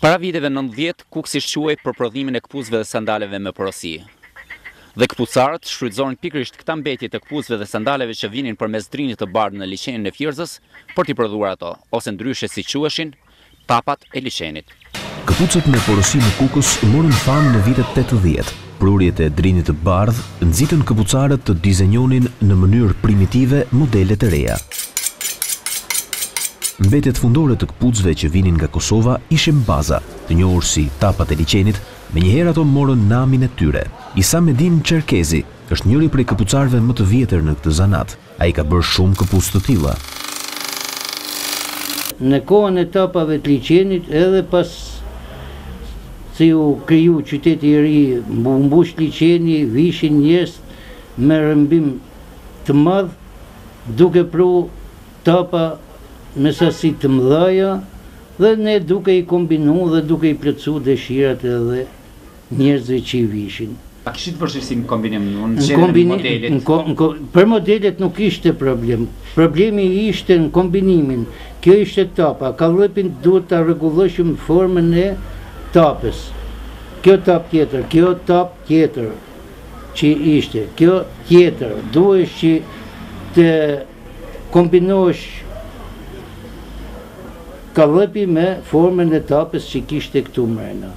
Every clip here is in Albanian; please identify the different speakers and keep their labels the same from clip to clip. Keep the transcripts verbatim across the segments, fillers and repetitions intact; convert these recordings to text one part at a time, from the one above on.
Speaker 1: Para viteve nëntëdhjetë, Kuksi shquej për prodhimin e këpucëve dhe sandaleve me porosi. Dhe këpucarët shfrytëzonin pikërisht këta mbetje të këpucëve dhe sandaleve që vinin përmes drinit të bardhë në liçenin e Fierzës për t'i prodhuar ato, ose ndryshe si quheshin, tapat e liçenit.
Speaker 2: Këpucët me porosi në Kukës morën famë në vitet tetëdhjetë. Prurjet e drinit të bardhë nxitën këpucarët të dizenjonin në mënyrë primitive modelet e reja. Mbetjet fundore të këpucëve që vinin nga Kosova ishin baza, të njohur si tapat e liçenit, menjëherë ato morën namin e tyre. Isamedin Çerkezi është njëri prej këpucarëve më të vjetër në këtë zanat. Ai ka bërë shumë këpucë të tilla.
Speaker 3: Në kohën e tapave të liçenit, edhe pas se u kriju qyteti i ri, mbush liçeni, vishin njerëz me rrëmbim të madh, duke pru tapa me sasi të mëdhaja, dhe ne duke i kombinu dhe duke i plotsu dëshirat edhe njerëzve që i vishin.
Speaker 1: A kishit vështirësi në kombinim në modelet?
Speaker 3: Për modelet nuk ishte problem. Problemi ishte në kombinimin. Kjo ishte tapa. Kallëpin duhet të rregulloshim formën e tapës. Kjo tap tjetër, kjo tap tjetër që ishte. Kjo tjetër. Duhesh që të kombinosh kallëpi me formën e tapës që kishte këtu mrena.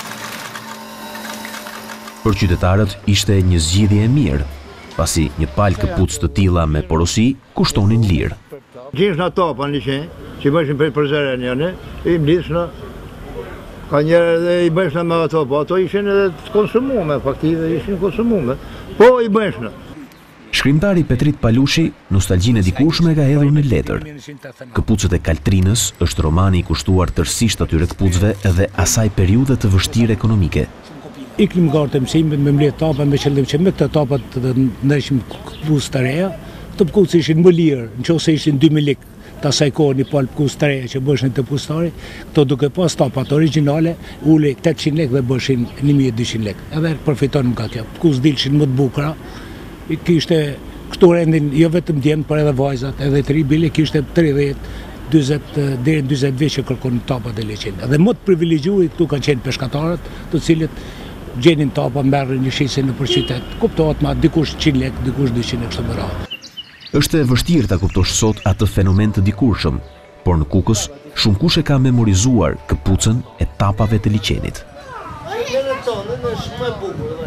Speaker 2: Për qytetarët ishte një zgjidhje e mirë, pasi një palë këpucë të tilla me porosi kushtonin lirë.
Speaker 4: Gjinshna tapa në liçen, që i bëshin për përzere njëne, i mlisna, ka njerë edhe i bëshna me ato, po ato ishin edhe të konsumume, faktive ishin konsumume, po i bëshna.
Speaker 2: Shkrimtari Petrit Palushi nostalgjinë e dikurshme ka hedhur në letër. Këpucët e Kaltrinës është romani i kushtuar tërësisht atyre këpucëve edhe asaj periudhe të vështirë ekonomike.
Speaker 5: Iklim nga orë të mësimit me mbledh tapa me qëllim që me këtë tapat të ndeshim këpucë të reja, të këpucë ishin më lirë, nëse ishin dy mijë lekë të asaj kohë një palë këpucë të reja që bëshin të pustari, këto duke pas tapat originale, ule tetëqind lekë dhe bëshin një mijë e dyqind lekë. Edhe përfitonim nga kjo. Këpucë dilshin më të bukura. Kishte këtu rendin jo vetëm djemt, por edhe vajzat, edhe të ri bile kishte tridhjetë, dyzet deri në dyzet vjeç që kërkonin tapat e liçenit. Dhe më të privilegjuar këtu kanë qenë peshkatarët, të cilët gjenin tapa, merrin një shisë nëpër qytet. Kuptohet ma dikush qind lekë, dikush dyqind lekë kështu me radhë.
Speaker 2: Është e vështirë ta kuptosh sot atë fenomen të dikurshëm, por në Kukës shumë kush e ka memorizuar këpucën e tapave të liçenit.